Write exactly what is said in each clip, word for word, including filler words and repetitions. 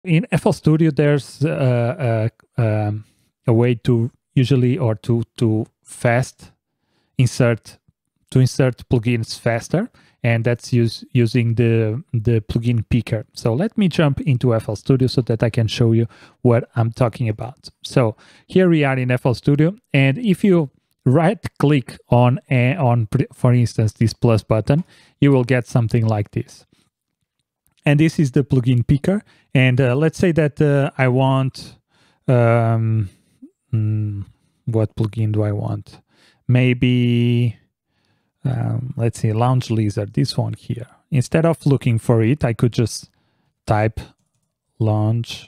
In F L Studio, there's uh, uh, um, a way to usually or to to fast insert to insert plugins faster, and that's use, using the the plugin picker. So let me jump into F L Studio so that I can show you what I'm talking about. So here we are in F L Studio, and if you right click on a, on for instance this plus button, you will get something like this. And this is the plugin picker. And uh, let's say that uh, I want, um, mm, what plugin do I want? Maybe, um, let's see, Launch Lizard, this one here. Instead of looking for it, I could just type launch,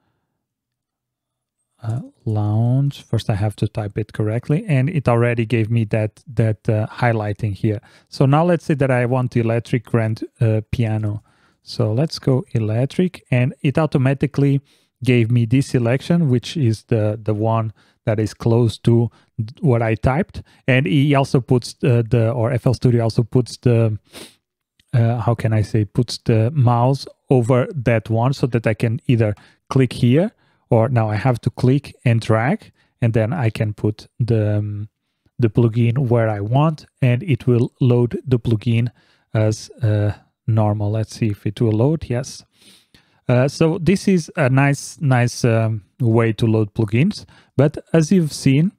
uh, launch. First I have to type it correctly, and it already gave me that, that uh, highlighting here. So now let's say that I want electric grand uh, piano. So let's go electric, and it automatically gave me this selection, which is the, the one that is close to what I typed. And he also puts the, the or F L Studio also puts the, uh, how can I say, puts the mouse over that one so that I can either click here, or now I have to click and drag, and then I can put the, um, the plugin where I want, and it will load the plugin as uh, normal. Let's see if it will load. Yes. Uh, so this is a nice, nice um, way to load plugins. But as you've seen,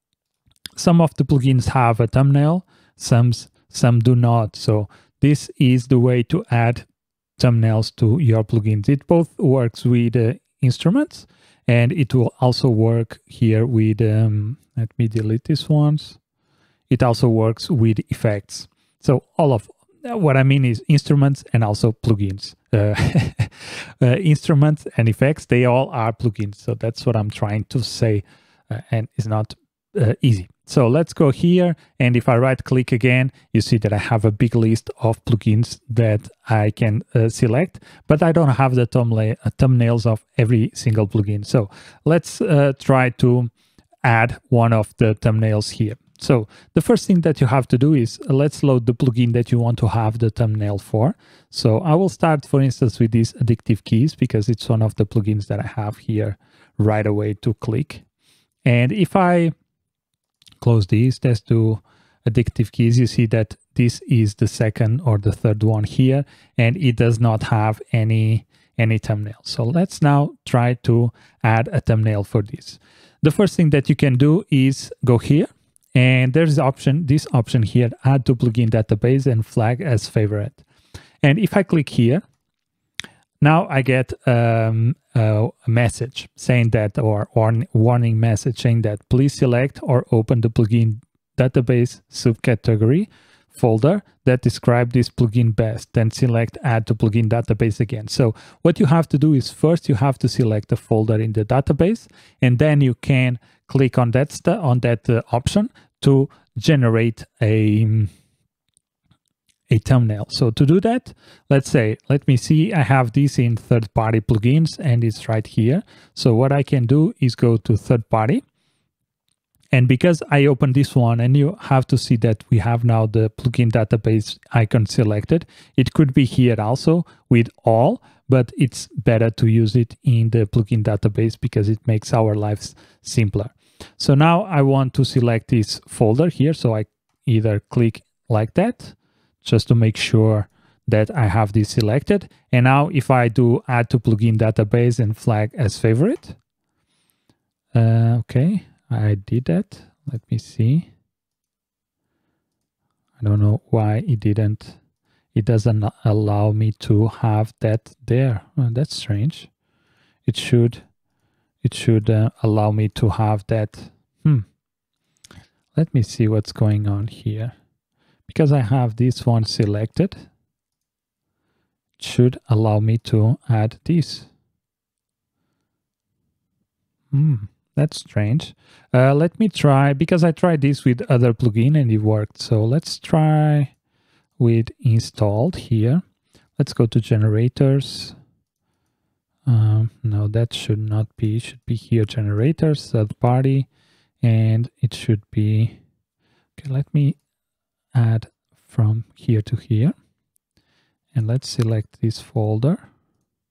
some of the plugins have a thumbnail, some some do not. So this is the way to add thumbnails to your plugins. It both works with uh, instruments, and it will also work here with. Um, let me delete these ones. It also works with effects. So all of what I mean is instruments and also plugins. Uh, uh, instruments and effects, they all are plugins. So that's what I'm trying to say, uh, and it's not uh, easy. So let's go here, and if I right click again, you see that I have a big list of plugins that I can uh, select, but I don't have the thumbnail, uh, thumbnails of every single plugin. So let's uh, try to add one of the thumbnails here. So the first thing that you have to do is uh, let's load the plugin that you want to have the thumbnail for. So I will start, for instance, with these addictive keys, because it's one of the plugins that I have here right away to click. And if I close these, let's do addictive keys, you see that this is the second or the third one here, and it does not have any, any thumbnail. So let's now try to add a thumbnail for this. The first thing that you can do is go here, and there's option, this option here, add to plugin database and flag as favorite. And if I click here, now I get um, a message saying that, or warning message saying that please select or open the plugin database subcategory folder that describe this plugin best, then select add to plugin database again. So what you have to do is first you have to select a folder in the database, and then you can click on that on that uh, option to generate a a thumbnail. So to do that, let's say, let me see, I have this in third-party plugins, and it's right here. So what I can do is go to third-party, and because I opened this one, and you have to see that we have now the plugin database icon selected, it could be here also with all, but it's better to use it in the plugin database because it makes our lives simpler. So now I want to select this folder here, so I either click like that, just to make sure that I have this selected. And now if I do add to plugin database and flag as favorite, uh, okay, I did that. Let me see. I don't know why it didn't, it doesn't allow me to have that there. Oh, that's strange. It should, it should uh, allow me to have that. Hmm. Let me see what's going on here. Because I have this one selected, it should allow me to add this. Hmm, that's strange. Uh, let me try, because I tried this with other plugin and it worked. So let's try with installed here. Let's go to generators. Um, no, that should not be, it should be here, generators, third party, and it should be, okay, let me add from here to here, and let's select this folder, and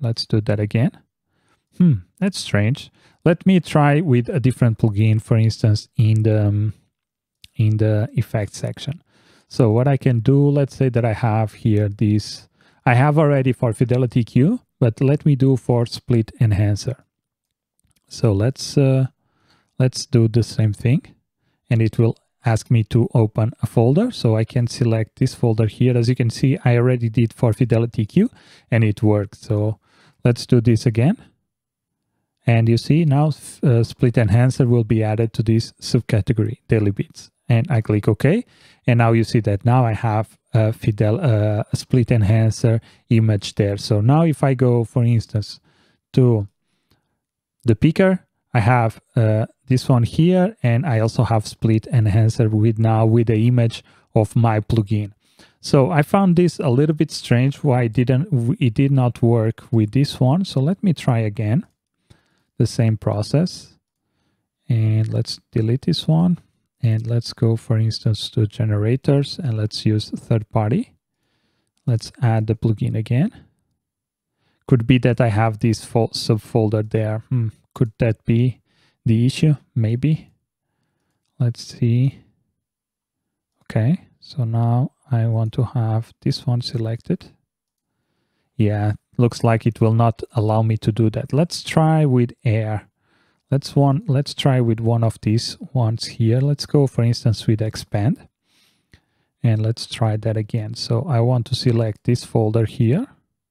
Let's do that again. Hmm, that's strange. Let me try with a different plugin, for instance, in the, um, in the effects section. So what I can do, let's say that I have here this, I have already for fidelity E Q, but let me do for split enhancer. So let's, uh, let's do the same thing, and it will ask me to open a folder. So I can select this folder here. As you can see, I already did for fidelity E Q and it worked. So let's do this again. And you see now uh, split enhancer will be added to this subcategory, daily beats. And I click OK. And now you see that now I have a, fidel, uh, a split enhancer image there. So now if I go, for instance, to the picker, I have uh, this one here, and I also have split enhancer with now with the image of my plugin. So I found this a little bit strange why it didn't it did not work with this one. So let me try again the same process, and let's delete this one, and let's go, for instance, to generators, and let's use third party. Let's add the plugin again. Could be that I have this subfolder there. Hmm. Could that be the issue? Maybe. Let's see. Okay, so now I want to have this one selected. Yeah, looks like it will not allow me to do that. Let's try with air. Let's one. Let's try with one of these ones here. Let's go, for instance, with expand. And let's try that again. So I want to select this folder here.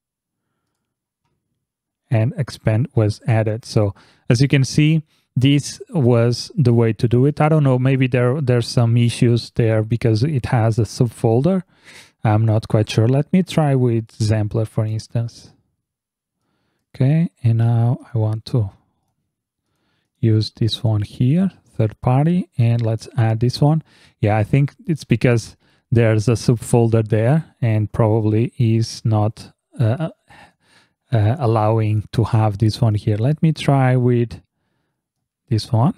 And expand was added. So as you can see, this was the way to do it. I don't know, maybe there there's some issues there because it has a subfolder. I'm not quite sure. Let me try with Sampler, for instance. Okay, and now I want to use this one here, third party, and let's add this one. Yeah, I think it's because there's a subfolder there and probably is not uh, Uh, allowing to have this one here. Let me try with this one.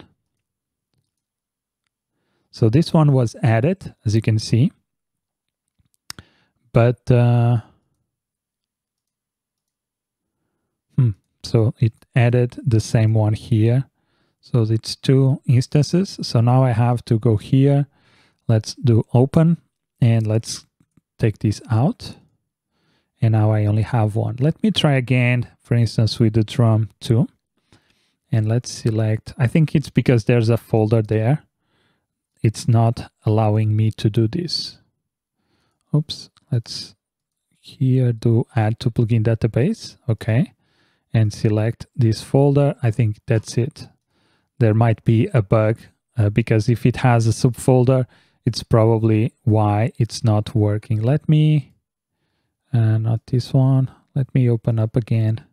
So this one was added, as you can see, but uh, hmm, so it added the same one here. So it's two instances. So now I have to go here. Let's do open, and let's take this out. And now I only have one. Let me try again, for instance, with the drum too. And let's select, I think it's because there's a folder there. It's not allowing me to do this. Oops, let's here do add to plugin database. Okay. And select this folder. I think that's it. There might be a bug uh, because if it has a subfolder, it's probably why it's not working. Let me Uh, not this one. Let me open up again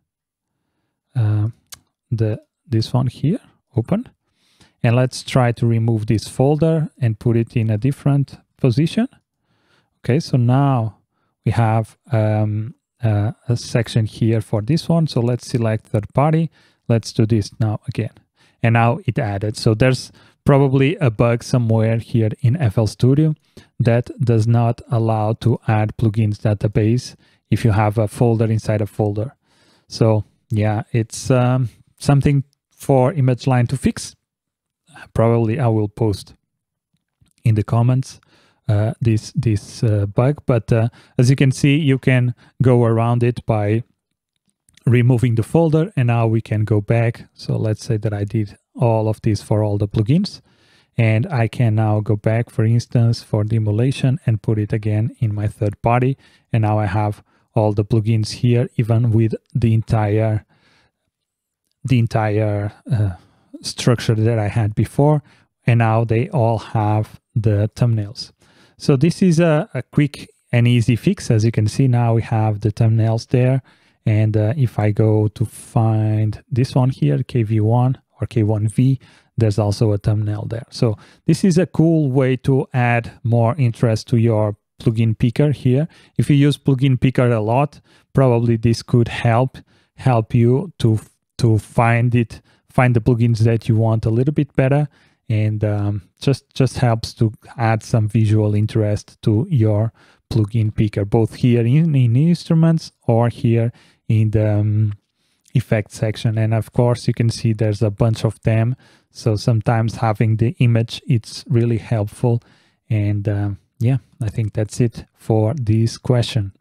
uh, the this one here, open. And let's try to remove this folder and put it in a different position. Okay, so now we have um, uh, a section here for this one. So let's select third party. Let's do this now again. And now it added. So there's probably a bug somewhere here in F L Studio that does not allow to add plugins database if you have a folder inside a folder. So yeah, it's um, something for ImageLine to fix. Probably I will post in the comments uh, this this uh, bug, but uh, as you can see, you can go around it by removing the folder, and now we can go back. So let's say that I did all of this for all the plugins, and I can now go back, for instance, for the emulation and put it again in my third party, and now I have all the plugins here, even with the entire the entire uh, structure that I had before, and now they all have the thumbnails. So this is a, a quick and easy fix. As you can see, now we have the thumbnails there, and uh, if I go to find this one here, K V one or K one V, there's also a thumbnail there. So this is a cool way to add more interest to your plugin picker here. If you use plugin picker a lot, probably this could help help you to to find it find the plugins that you want a little bit better, and um, just just helps to add some visual interest to your plugin picker, both here in, in instruments or here in the um, effect section. And of course, you can see there's a bunch of them. So sometimes having the image, it's really helpful. And um, yeah, I think that's it for this question.